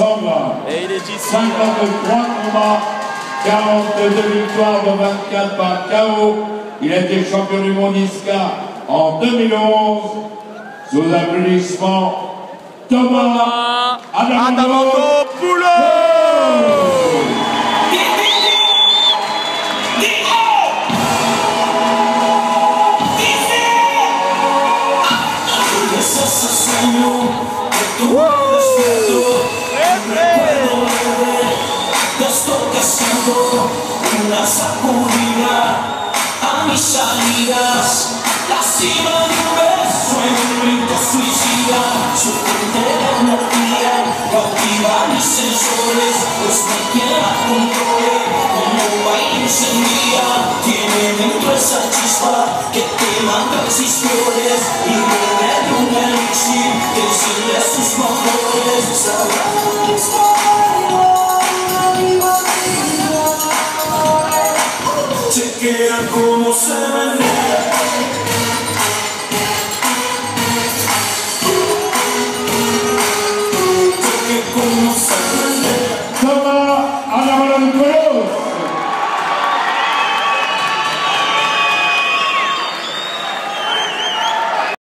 Sangha. Et il est ici. 53 combats, 42 victoires, dont 24 par KO. Il a été champion du monde ISCA en 2011. Sous applaudissements, Thomas Adamantopoulos. Una sacudida a mis salidas, la cima de un beso en un brinco suicida, su fuente de energía cautiva mis sensores, pues no hay quien la controle, como baile encendida, tiene dentro esa chispa que quema transistores y bebe de un elixir que enciende sus motores. Chequea cómo se menea.